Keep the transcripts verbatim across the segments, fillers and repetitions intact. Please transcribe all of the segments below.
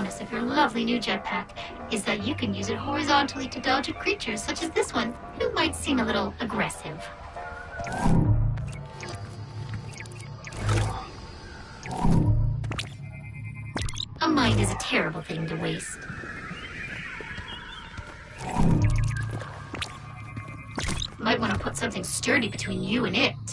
bonus of your lovely new jetpack is that you can use it horizontally to dodge at creatures such as this one, who might seem a little aggressive. A mind is a terrible thing to waste. Might want to put something sturdy between you and it.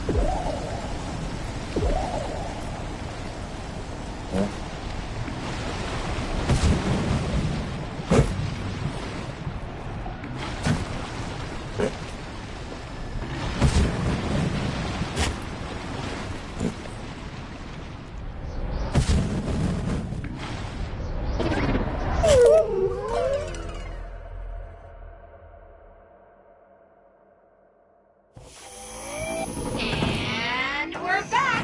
And we're back.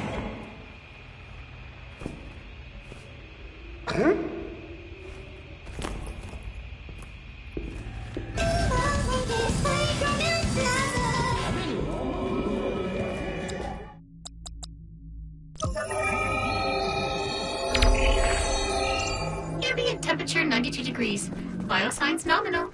Ambient temperature ninety-two degrees. Biosigns nominal.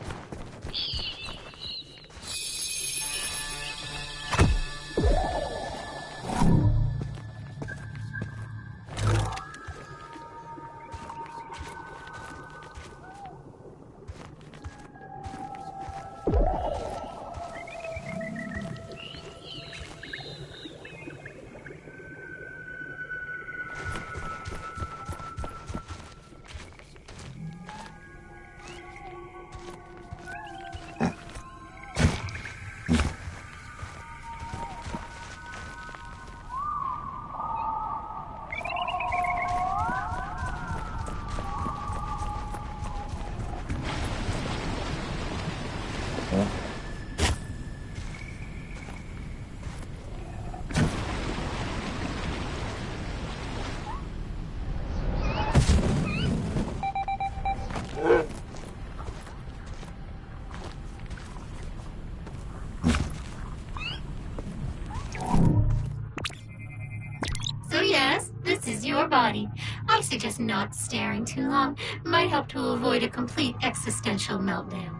So yes, this is your body. I suggest not staring too long. Might help to avoid a complete existential meltdown.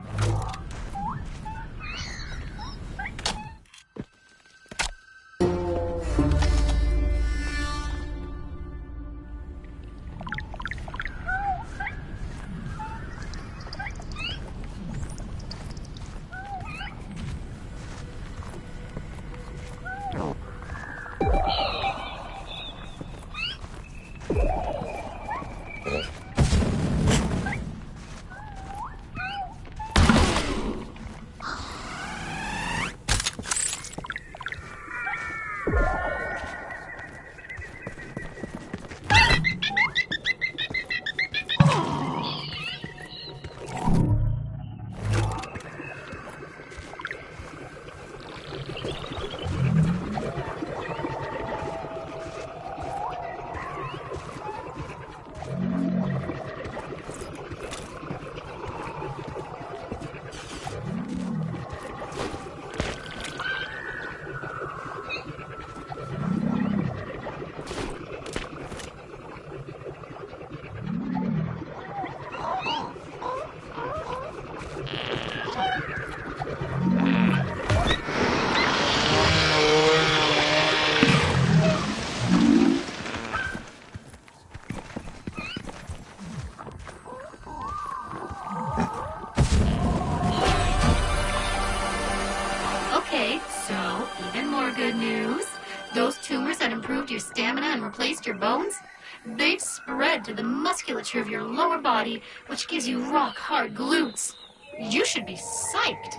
Okay, so even more good news. Those tumors that improved your stamina and replaced your bones, they've spread to the musculature of your lower body, which gives you rock-hard glutes. You should be psyched.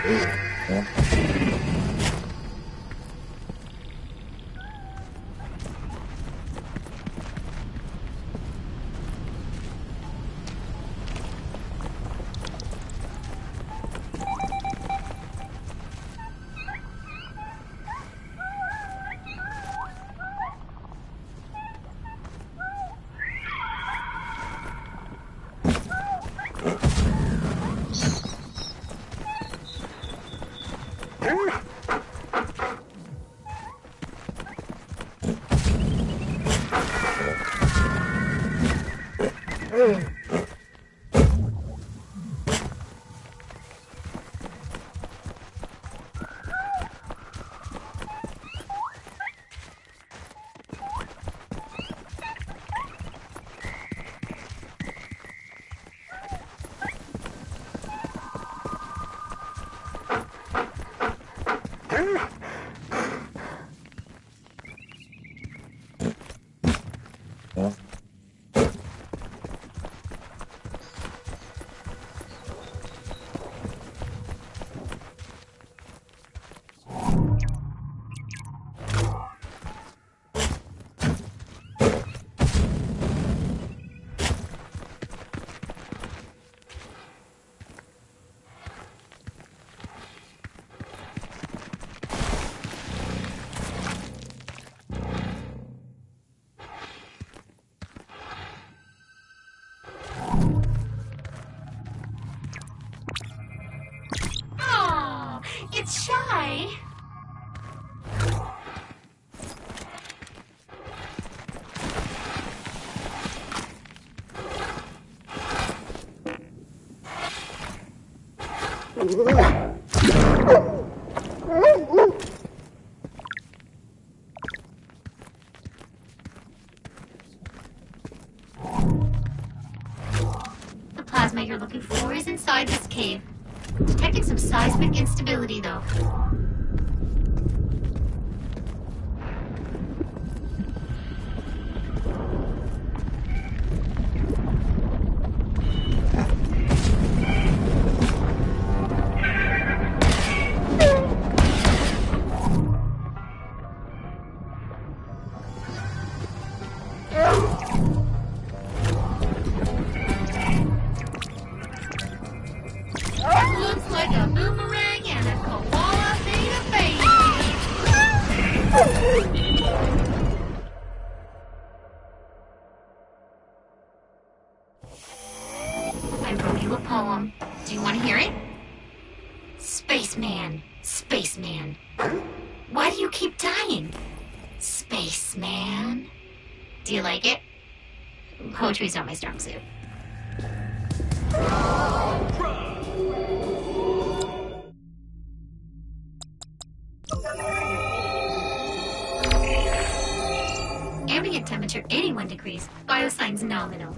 It's shy. The plasma you're looking for is inside this cave. Detecting some seismic instability, though. Looks like a boomerang and a koala made a baby. I wrote you a poem. Do you want to hear it? Spaceman, spaceman. Why do you keep dying? Spaceman. Do you like it? Poetry's not my strong suit. Ambient temperature eighty-one degrees. Biosigns nominal.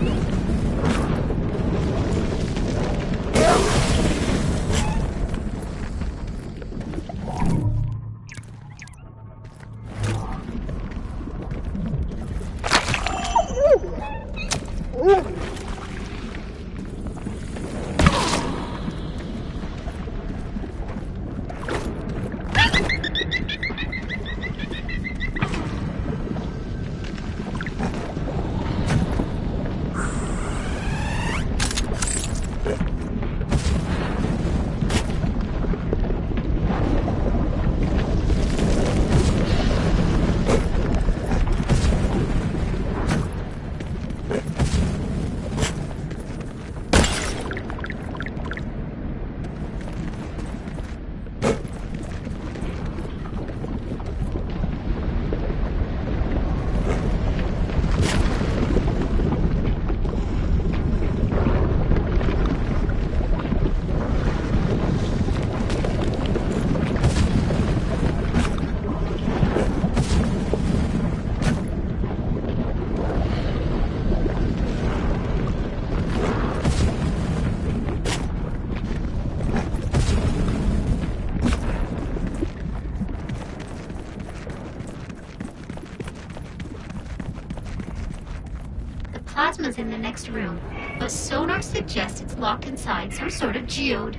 Plasma's in the next room, but sonar suggests it's locked inside some sort of geode.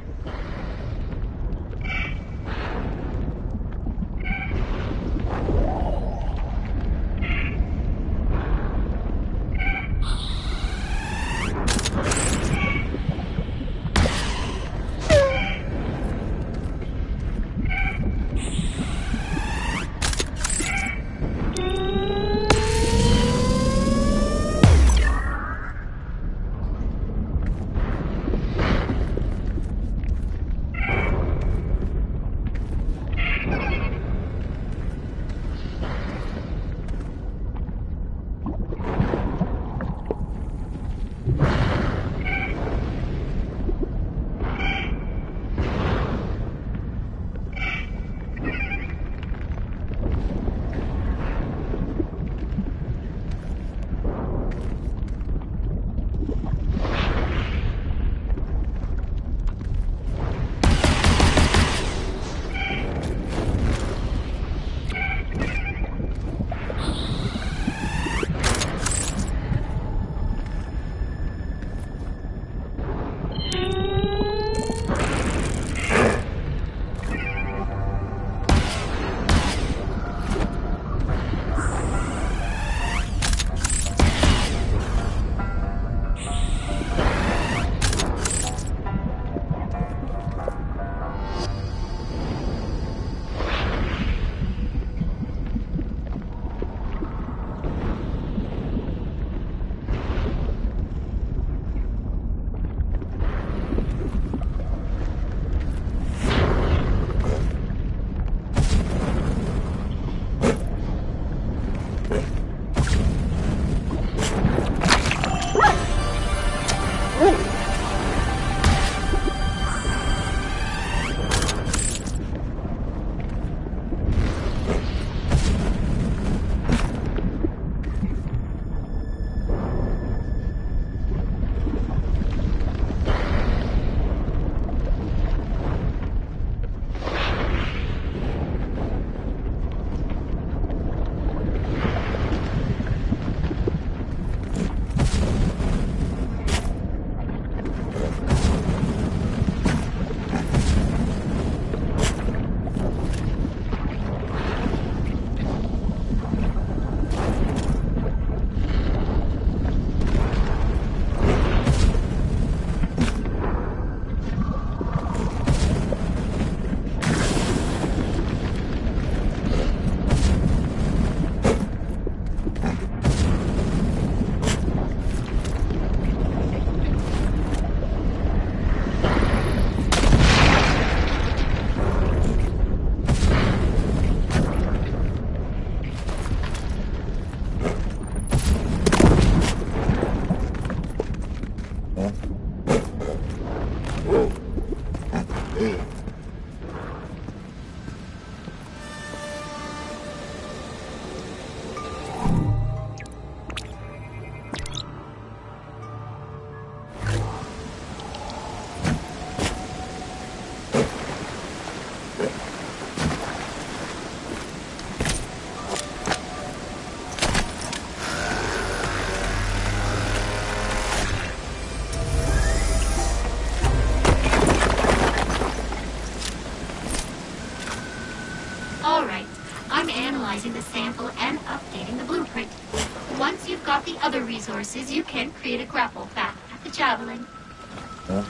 forces, you can create a grapple back at the javelin. Huh?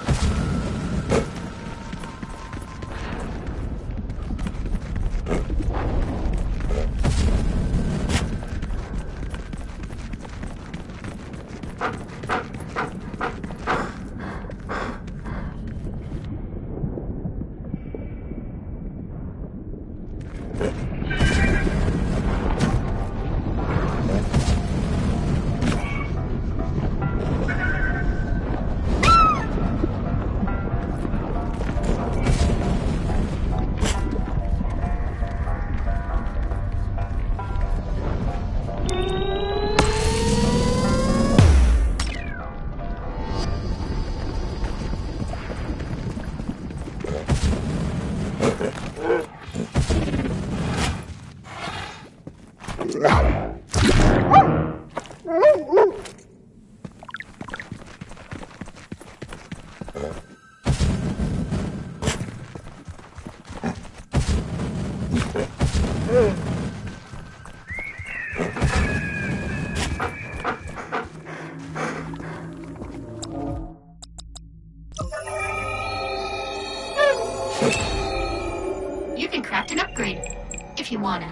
You can craft an upgrade, if you wanna.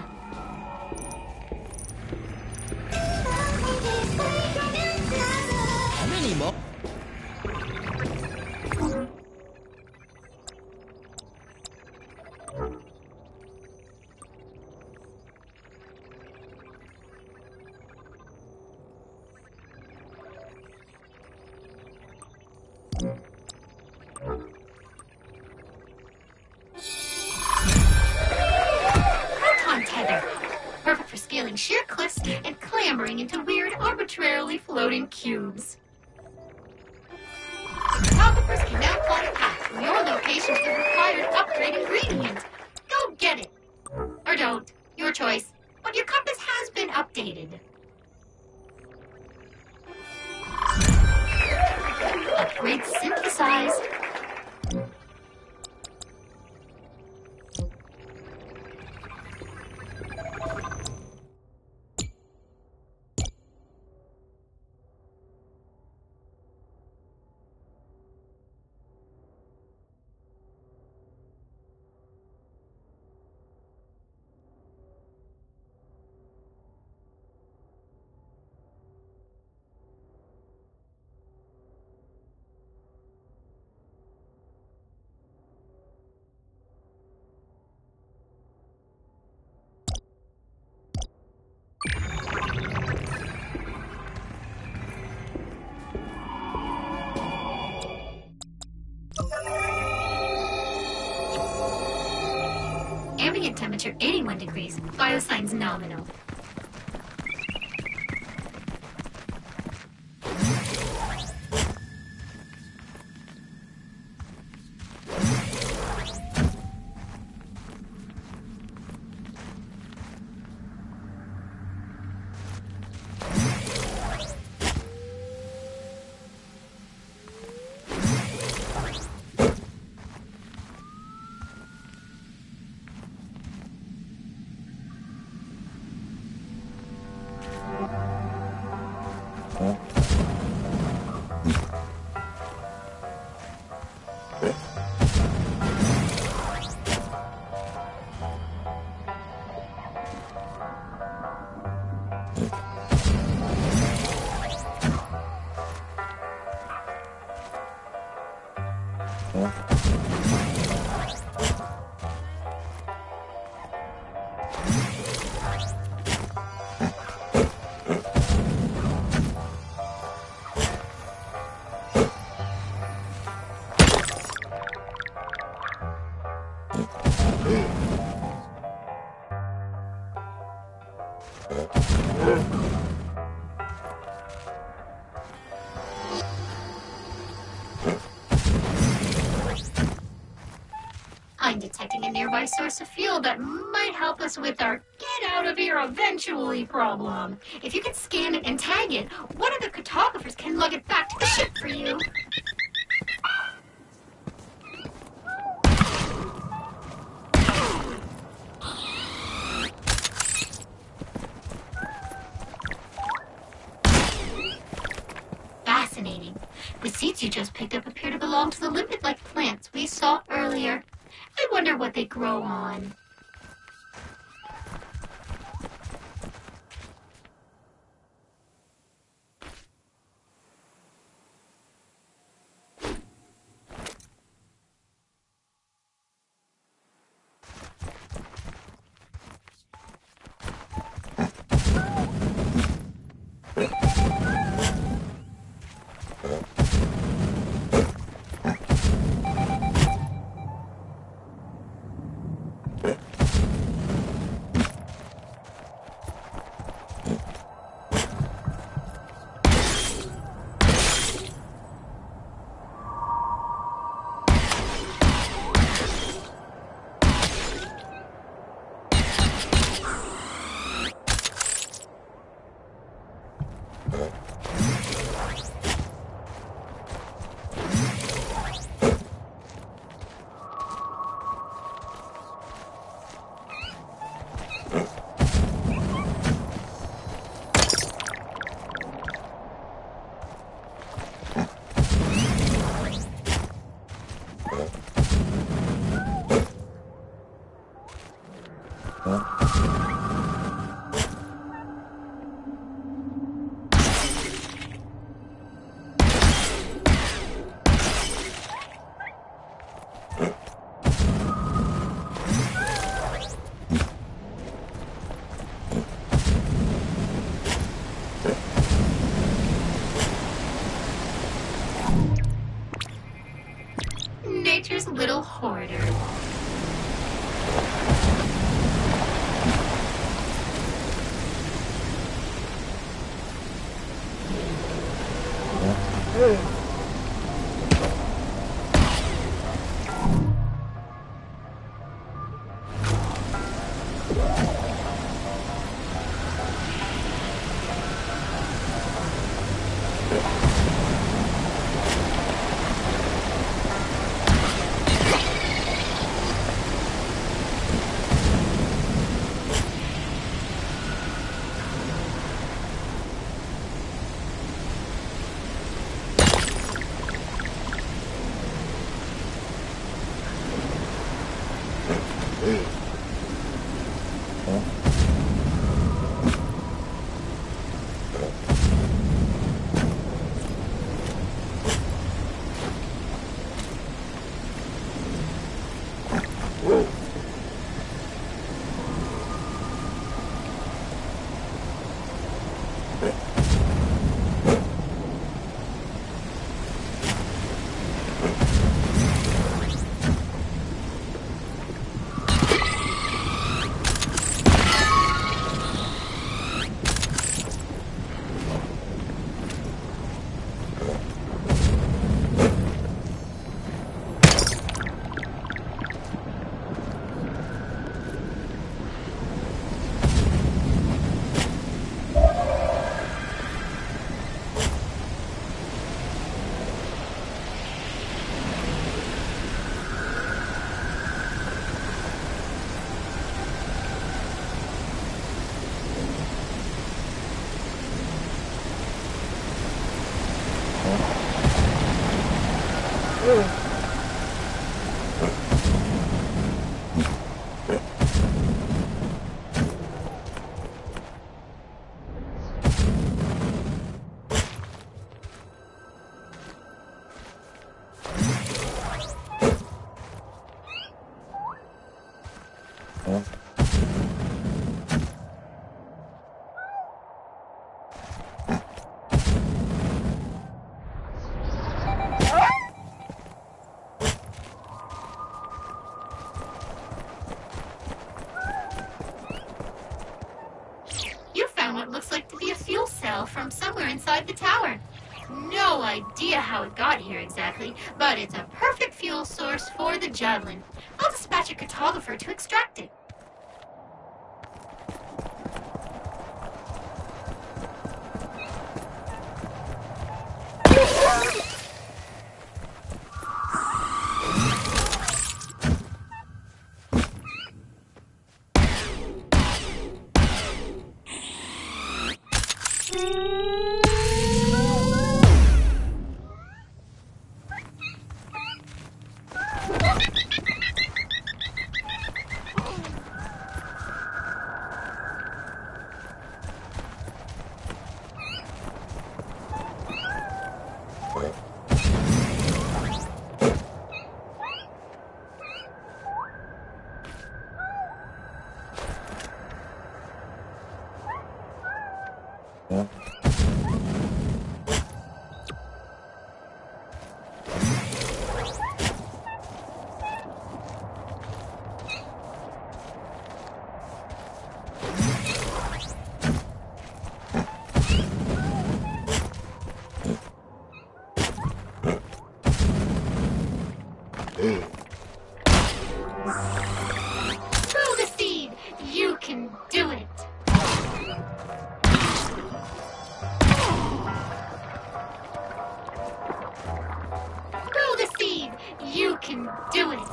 How many more? Proton tether. Perfect for scaling sheer cliffs and clambering into weird, arbitrarily floating cubes. Photographers can now plot a path from your location to the required upgrade ingredient. Go get it. Or don't. Your choice. But your compass has been updated. Upgrade synthesized. Ambient temperature eighty-one degrees. Biosigns nominal. I'm detecting a nearby source of fuel that might help us with our get out of here eventually problem. If you can scan it and tag it, one of the cartographers can lug it back to the ship for you. fascinating. The seeds you just picked up appear to belong to the limpet-like plants we saw earlier. I wonder what they grow on. Nature's little hoarder. What looks like to be a fuel cell from somewhere inside the tower. No idea how it got here exactly, but it's a perfect fuel source for the javelin. I'll dispatch a cartographer to extract it. Throw the seed! You can do it! Throw the seed! You can do it!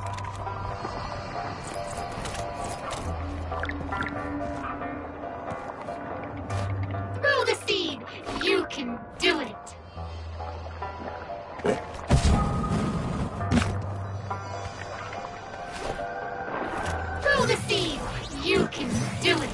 Throw the seed! You can do it! Throw the seed! You can do it!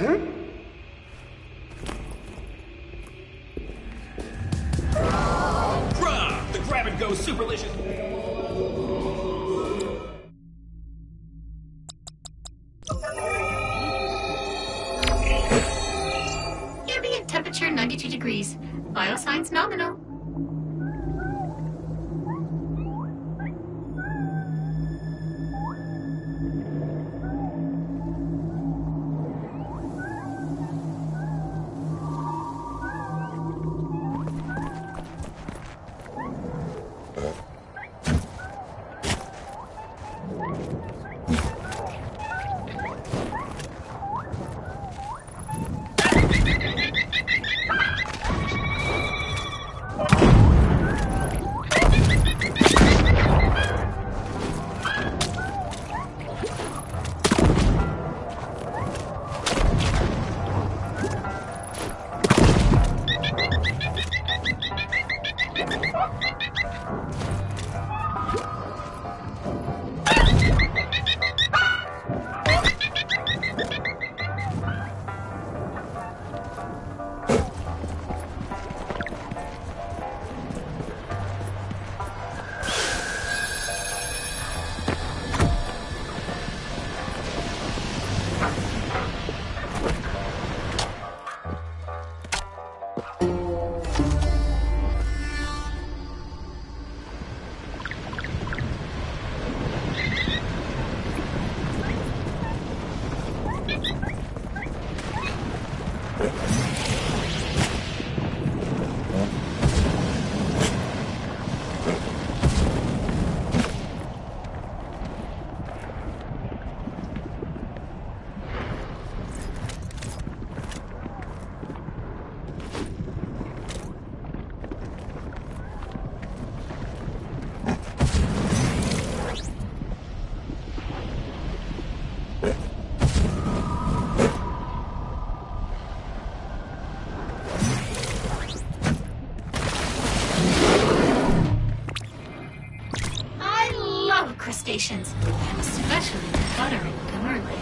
Bruh! The grab-and-go superlicious... Ambient temperature ninety-two degrees. Vital signs nominal. Crustaceans, especially the butter and garlic.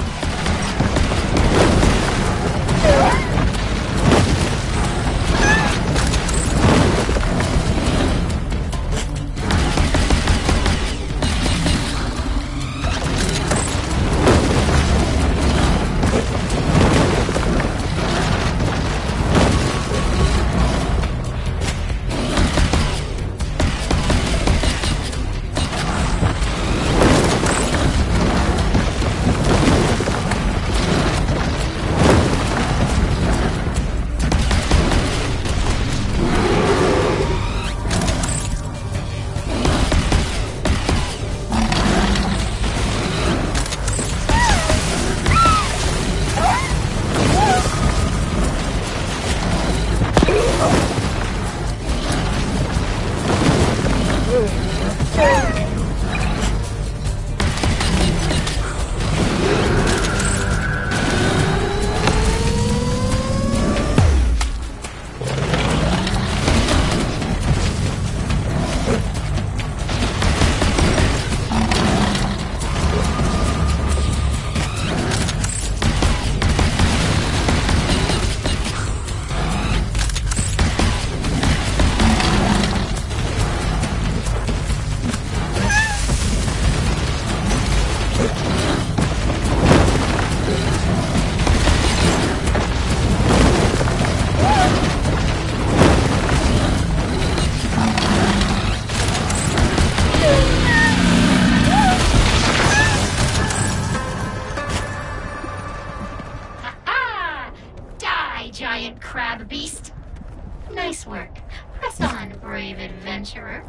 Giant crab beast. Nice work. Press on, brave adventurer.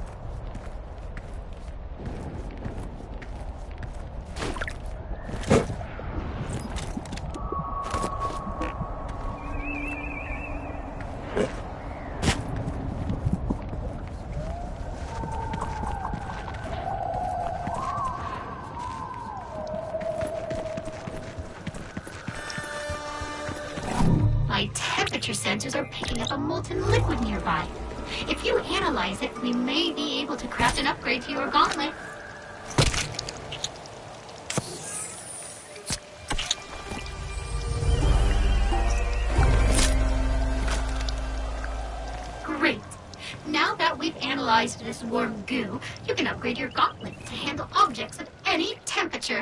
My temperature sensors are picking up a molten liquid nearby. If you analyze it, we may be able to craft an upgrade to your gauntlet. neutralized this worm goo, you can upgrade your gauntlet to handle objects of any temperature.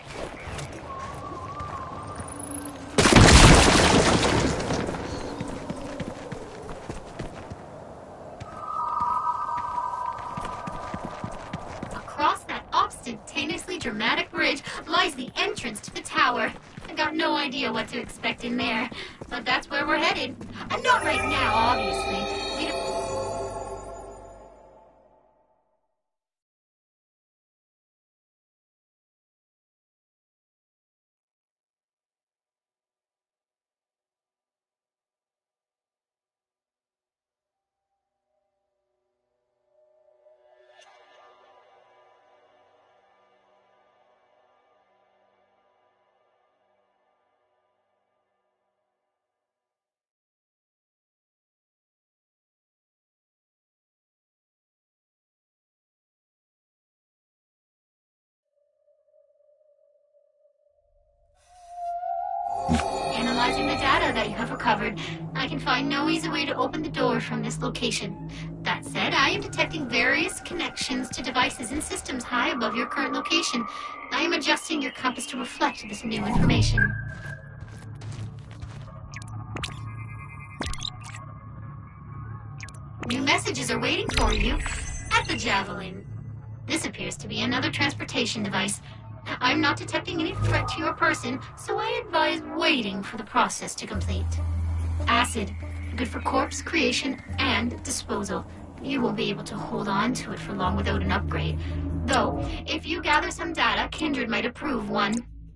Across that ostentatiously dramatic bridge lies the entrance to the tower. I got no idea what to expect in there, but that's where we're headed. And not right now, obviously. We don't... Analyzing the data that you have recovered, I can find no easy way to open the door from this location. That said, I am detecting various connections to devices and systems high above your current location. I am adjusting your compass to reflect this new information. New messages are waiting for you at the Javelin. This appears to be another transportation device. I'm not detecting any threat to your person, so I advise waiting for the process to complete. Acid, good for corpse creation and disposal. You won't be able to hold on to it for long without an upgrade. Though, if you gather some data, Kindred might approve one.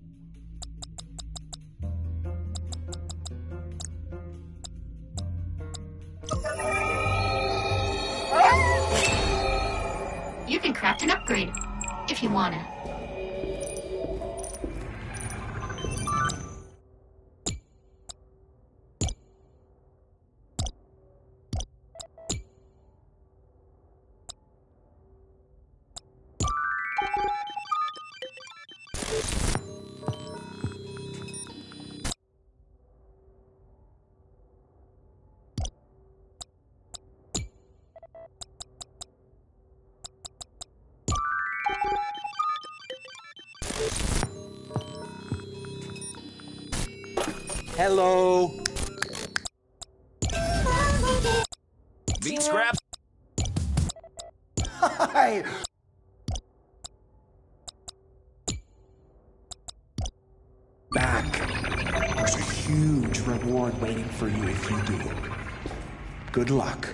You can craft an upgrade, if you wanna. Hello. Meat scraps? Hi. Back. There's a huge reward waiting for you if you do. Good luck.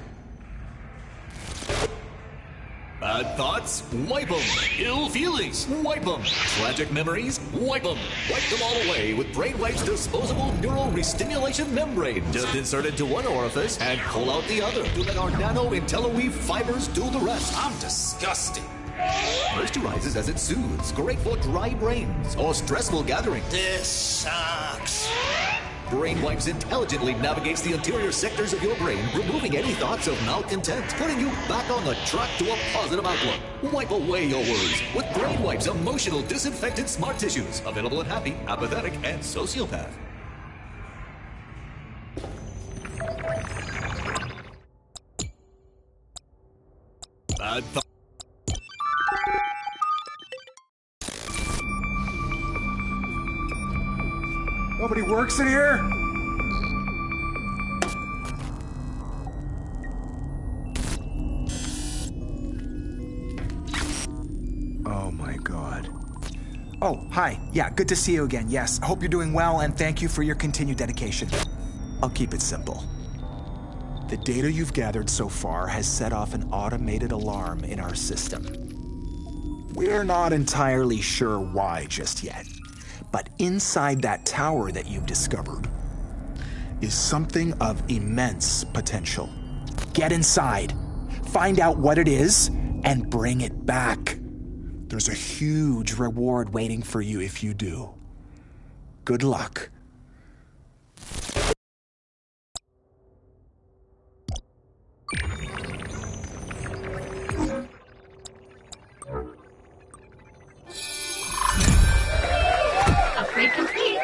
Bad thoughts? Wipe 'em. Ill feelings? Wipe 'em. Tragic memories? Wipe 'em. Wipe them all away with Brainwave's disposable neural restimulation membrane. Just insert into one orifice and pull out the other to let our nano IntelliWeave fibers do the rest. I'm disgusting. Moisturizes as it soothes. Great for dry brains or stressful gatherings. This sucks. Brainwipes intelligently navigates the interior sectors of your brain, removing any thoughts of malcontent, putting you back on the track to a positive outlook. Wipe away your worries with Brainwipes emotional disinfected smart tissues, available in happy, apathetic, and sociopath. Bad thoughts. Nobody works in here? Oh my god. Oh, hi. Yeah, good to see you again. Yes, I hope you're doing well and thank you for your continued dedication. I'll keep it simple. The data you've gathered so far has set off an automated alarm in our system. We're not entirely sure why just yet. But inside that tower that you've discovered is something of immense potential. Get inside, find out what it is, and bring it back. There's a huge reward waiting for you if you do. Good luck. Upgrade complete.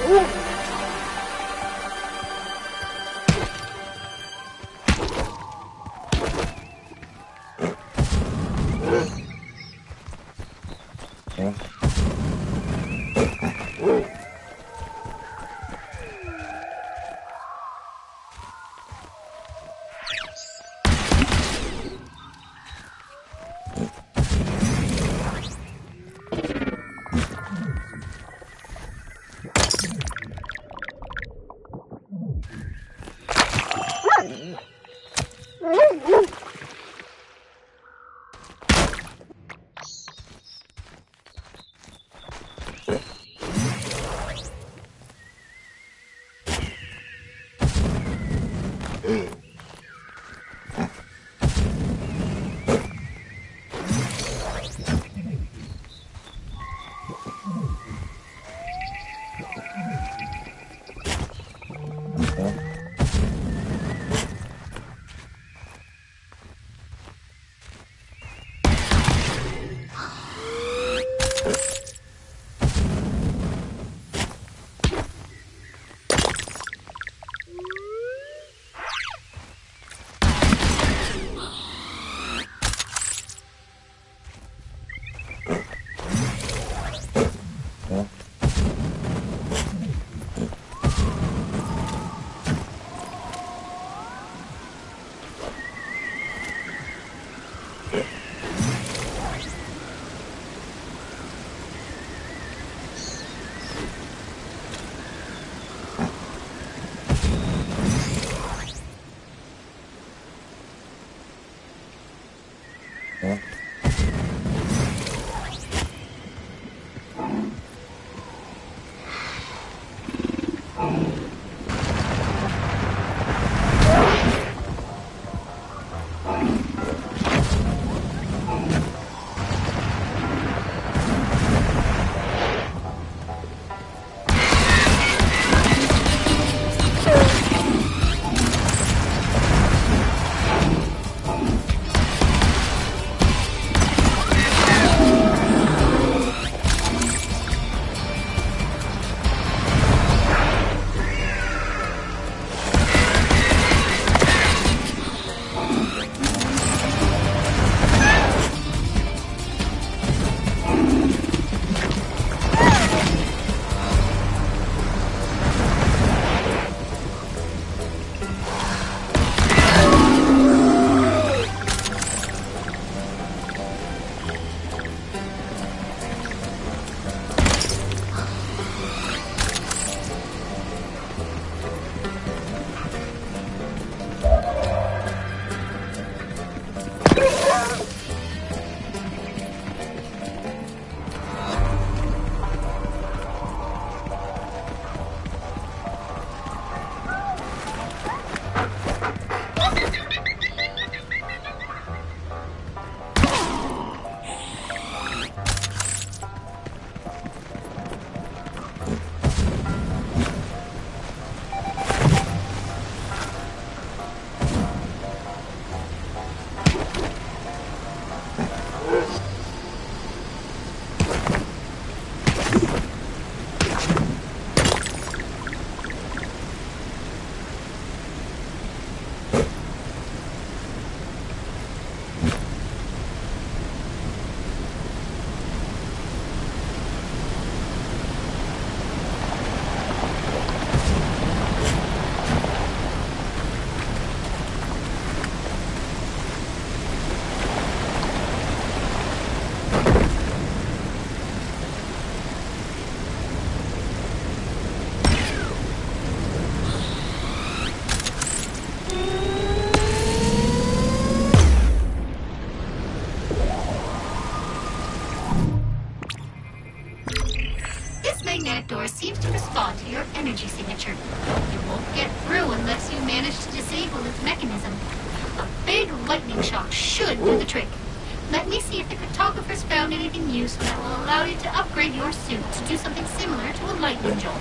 magnetic door seems to respond to your energy signature. You won't get through unless you manage to disable its mechanism. A big lightning shock should do the trick. Let me see if the cartographer's found anything useful that will allow you to upgrade your suit to do something similar to a lightning jolt.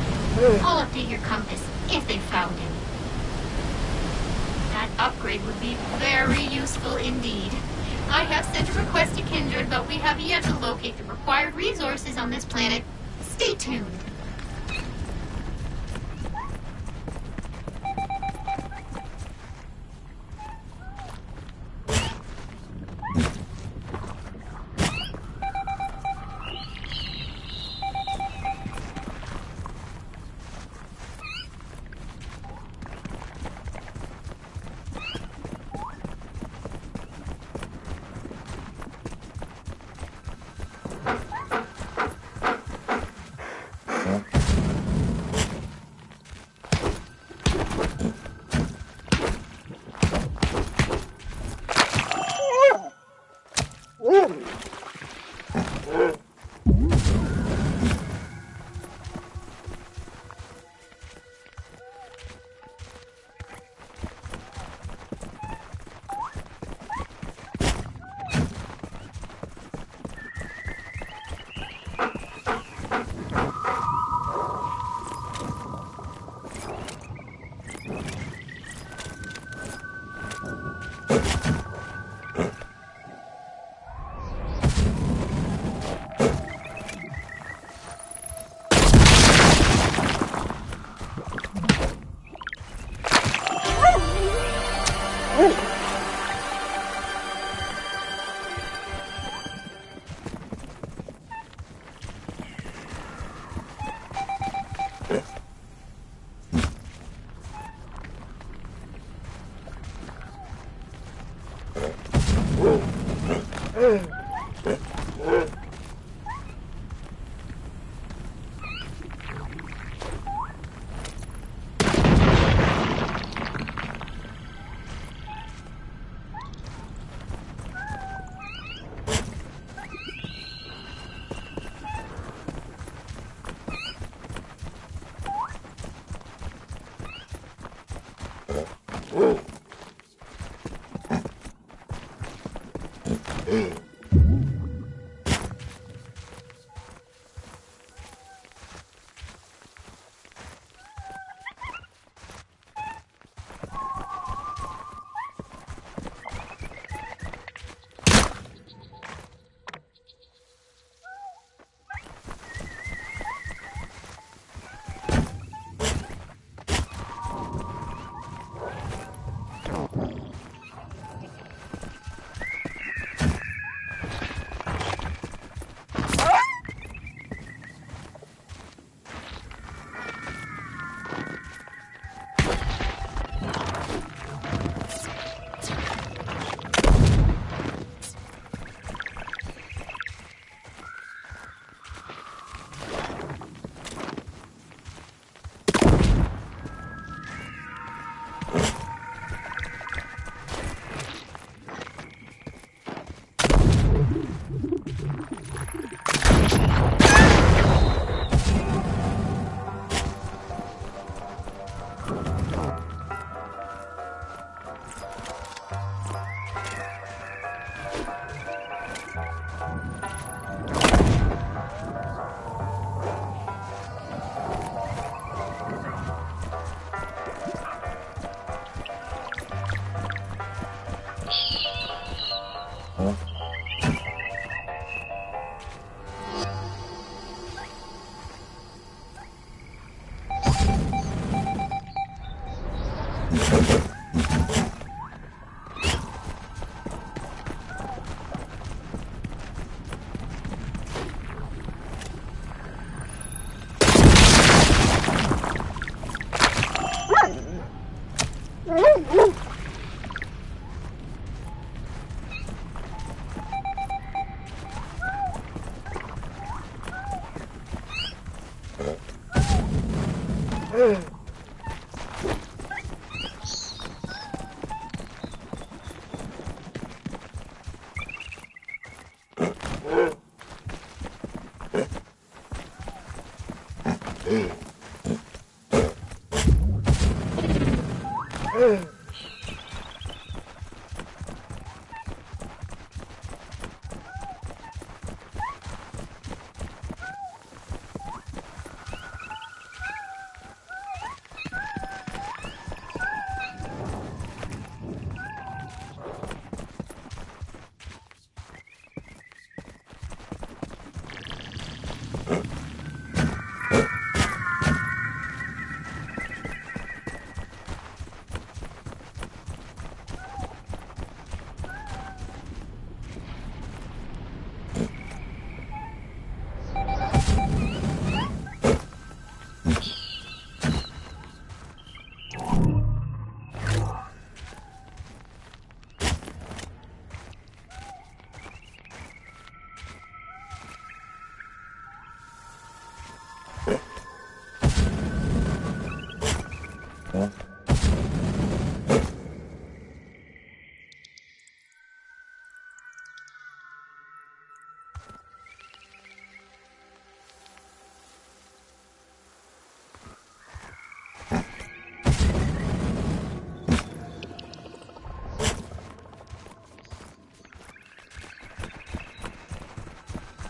I'll update your compass if they found any. That upgrade would be very useful indeed. I have sent a request to Kindred, but we have yet to locate the required resources on this planet. Stay tuned.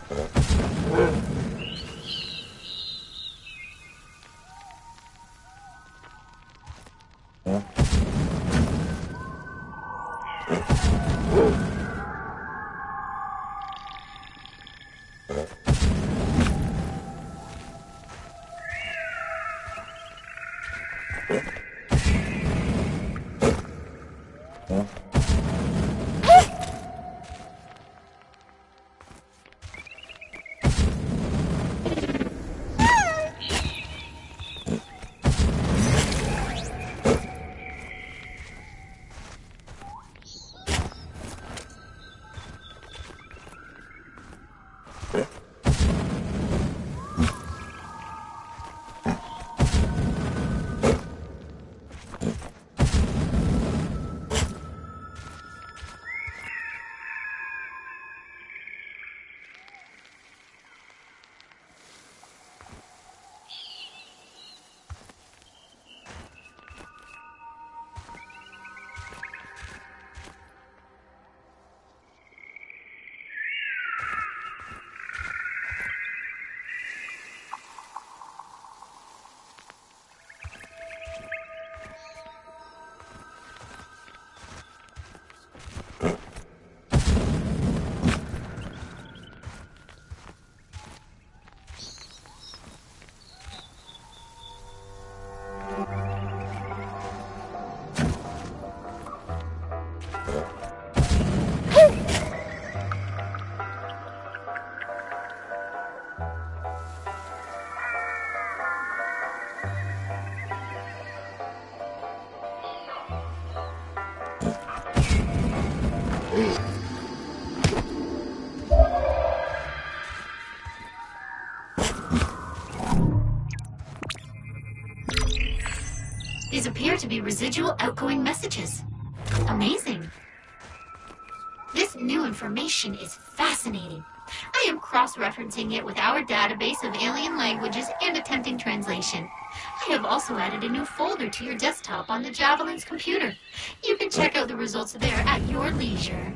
These appear to be residual outgoing messages. Amazing. This new information is fascinating. I am cross-referencing it with our database of alien languages and attempting translation. I have also added a new folder to your desktop on the Javelin's computer. You can check out the results there at your leisure.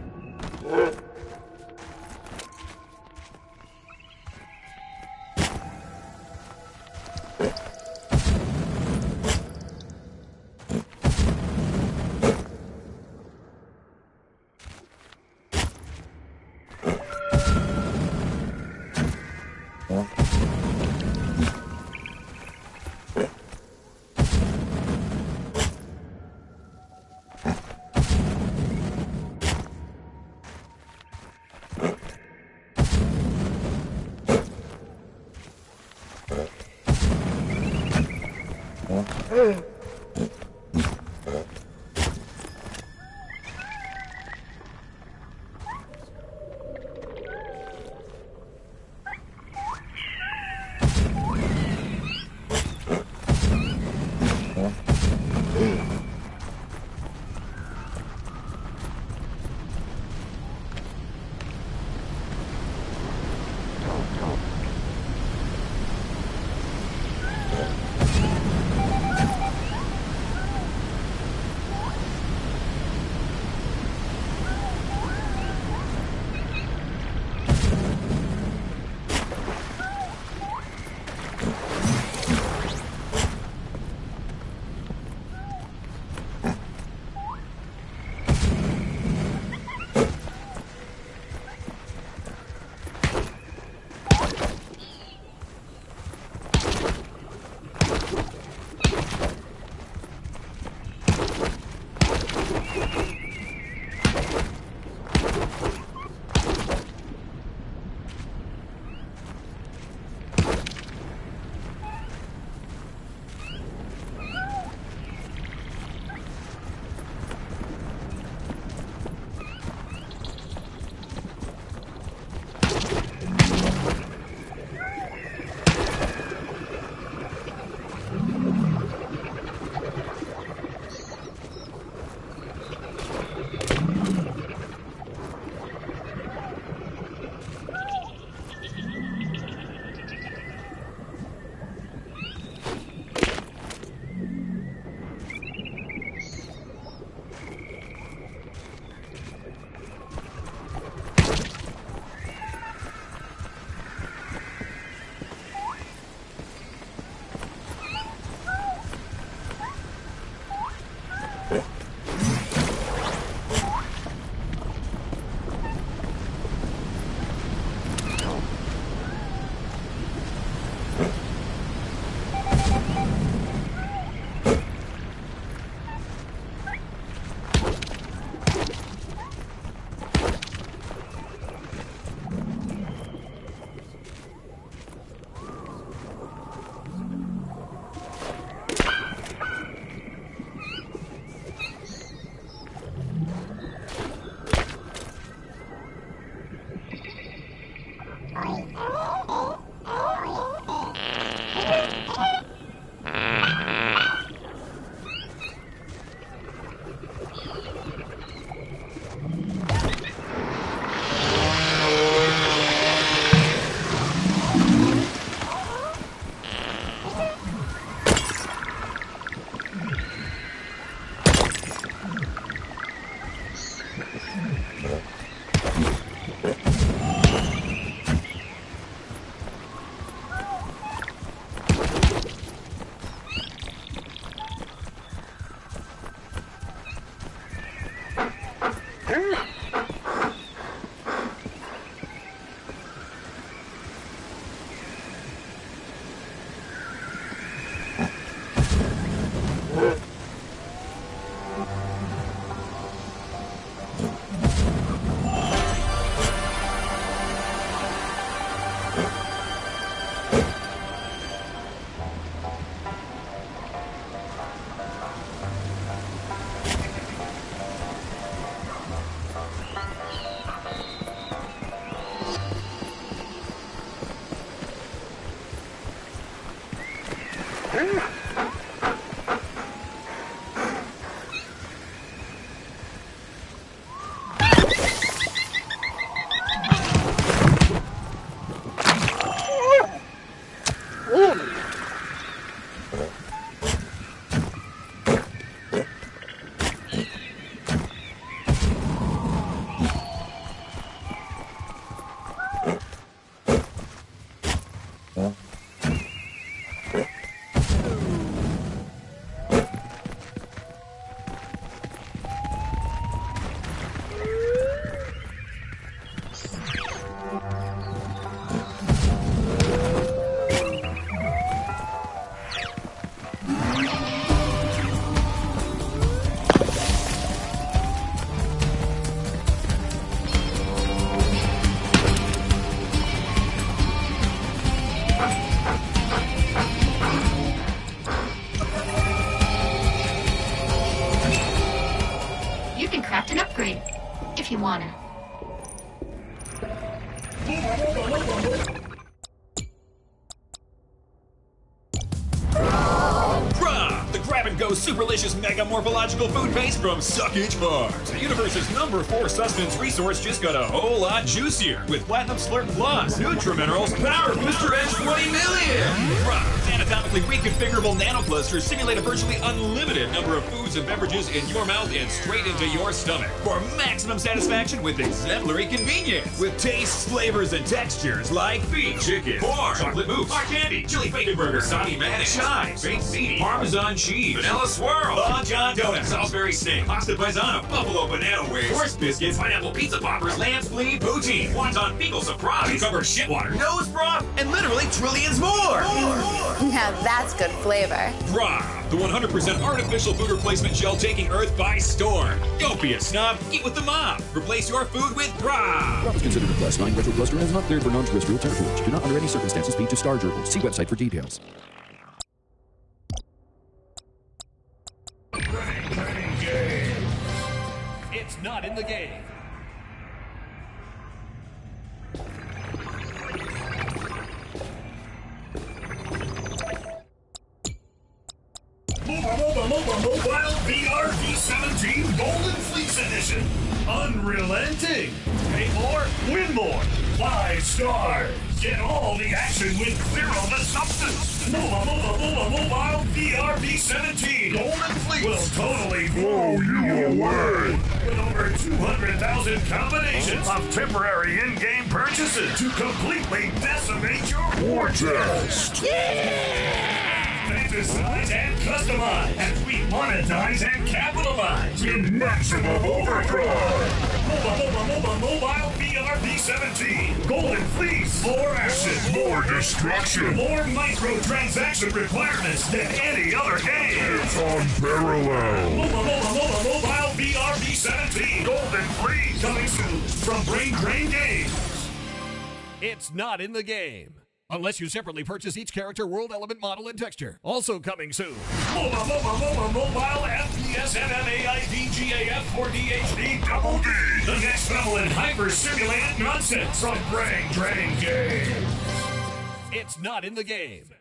Craft an upgrade, if you wanna. Grub, the grab-and-go superlicious mega morphological food paste from Suckage Farms. The universe's number four sustenance resource just got a whole lot juicier with Platinum Slurp Plus, Nutriminerals, Power Booster, and twenty million! Grub's anatomically reconfigurable nanoclusters simulate a virtually unlimited number of foods and beverages in your mouth and straight into your stomach for maximum satisfaction with exemplary convenience. With tastes, flavors, and textures like beef, chicken, pork, chocolate mousse, hard candy, chili bacon burger, Sani mayonnaise, chives, baked ziti, Parmesan cheese, vanilla swirl, Long John donut, Salisbury steak, pasta paisano, buffalo banana wings, horse biscuits, pineapple pizza poppers, lamb spleen, poutine, wonton fecal surprise, cucumber shitwater, nose broth, and literally trillions more. more, more. Now that's good flavor. Rob, the one hundred percent artificial food replacement gel taking Earth by storm. Don't be a snob, eat with the mob. Replace your food with Rob. Rob is considered a class nine retrocluster and is not cleared for non-terrestrial territories. Do not under any circumstances feed to star gerbils. See website for details. It's not in the game. Mobile, mobile, mobile V R V seventeen Golden Fleece Edition. Unrelenting. Pay more, win more. Five stars. Get all the action with zero the substance. Mobile, mobile, mobile, mobile V R V seventeen Golden Fleece will totally blow you away. With over two hundred thousand combinations of temporary in-game purchases to completely decimate your war chest. Yeah! Fantasize and customize as we monetize and capitalize in maximum overdrive. Mobile, mobile, mobile, mobile V R V seventeen Golden Fleece. More action, more destruction, more microtransaction requirements than any other game. It's unparalleled. Mobile, mobile, mobile, mobile V R V seventeen Golden Fleece coming soon from Brain Drain Games. It's not in the game. unless you separately purchase each character, world, element, model, and texture. Also coming soon. MOBA, MOBA, MOBA, Mobile F P S M M A I D G A F for D H D Double D. The next level in hyper-simulated nonsense from Brain Drain Games. It's not in the game.